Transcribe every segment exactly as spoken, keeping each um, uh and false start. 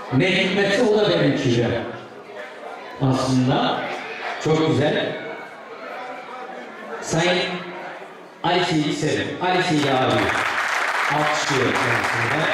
Ne hikmetse o da benim kişide. Aslında çok güzel. Sayın Ali Seydi Selim, Ali Seydi abi alkışlıyor kendisine.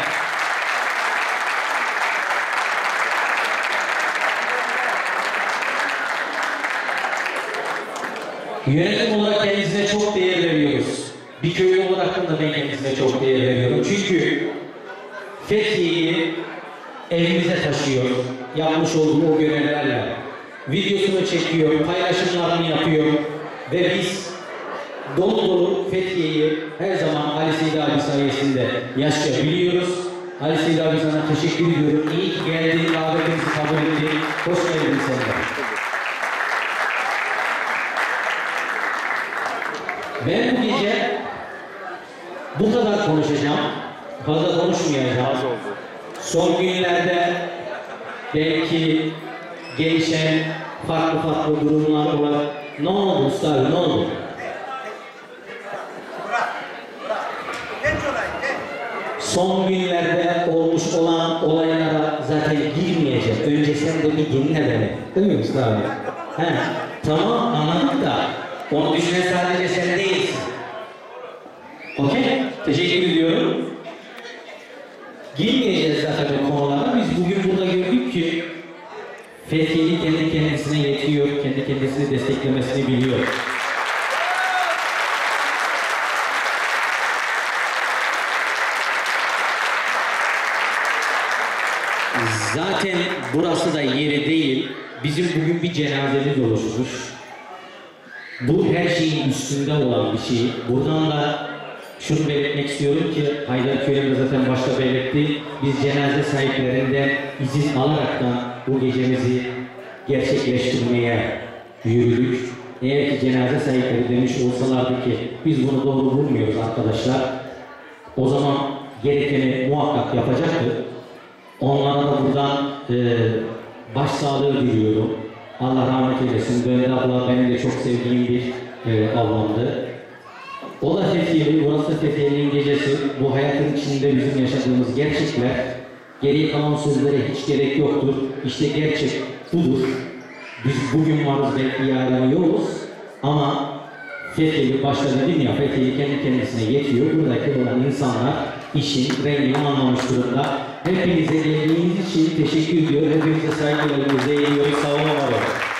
Yönetim olarak kendisine çok değer veriyoruz. Bir köylü olarak da ben kendisine çok değer veriyorum. Çünkü Fethiye'yi evimize taşıyor. Yapmış olduğu o görevlerle. Videosunu çekiyor, paylaşımlarını yapıyor. Ve biz dolu dolu Fethiye'yi her zaman Ali Seydi abi sayesinde yaşayabiliyoruz. Ali Seydi abi sana teşekkür ediyorum. İyi ki geldin, davetimizi kabul ettin. Hoş geldin sen de. Ben bu gece bu kadar konuşacağım. Fazla konuşmayacağım. Son günlerde belki gelişen farklı farklı durumlar var. Ne oldu usta, ne oldu? Son günlerde olmuş olan olaylara zaten girmeyeceğim. Önce sen de bir dinle beni. Değil mi usta abi? He, tamam anladım da onu düşünen sadece sen değilsin. Okey? Teşekkür ediyorum. Girmeyeceğiz zaten o konulara. Biz bugün burada gördük ki Fethiye'li kendi kendisine yetiyor, kendi kendisini desteklemesini biliyor. Zaten burası da yeri değil. Bizim bugün bir cenazemiz oluşmuş. Bu her şeyin üstünde olan bir şey. Buradan da şunu belirtmek istiyorum ki Haydarköy'ün de zaten başta belirtti. Biz cenaze sahiplerinden izin alarak da bu gecemizi gerçekleştirmeye yürüdük. Eğer ki cenaze sahipleri demiş olsalardı ki biz bunu doğru bulmuyoruz arkadaşlar, o zaman gerekeni muhakkak yapacaktı. Onlara da buradan e, başsağlığı diliyorum. Allah rahmet eylesin. Döndü abla benim de çok sevdiğim bir e, ablamdı. O da Fethiye'li, burası Fethiye'nin gecesi. Bu hayatın içinde bizim yaşadığımız gerçekler. Geriye kalan sözlere hiç gerek yoktur. İşte gerçek budur. Biz bugün varız, belki yarın yokuz. Ama Fethiye'li, başta dedim ya, Fethiye'li kendi kendisine yetiyor. Buradaki olan insanlar işin rengini anlamış durumda. Hepinize geldiğiniz için teşekkür ediyor. Hepinize saygılarımızı eğiliyoruz. Sağ olun.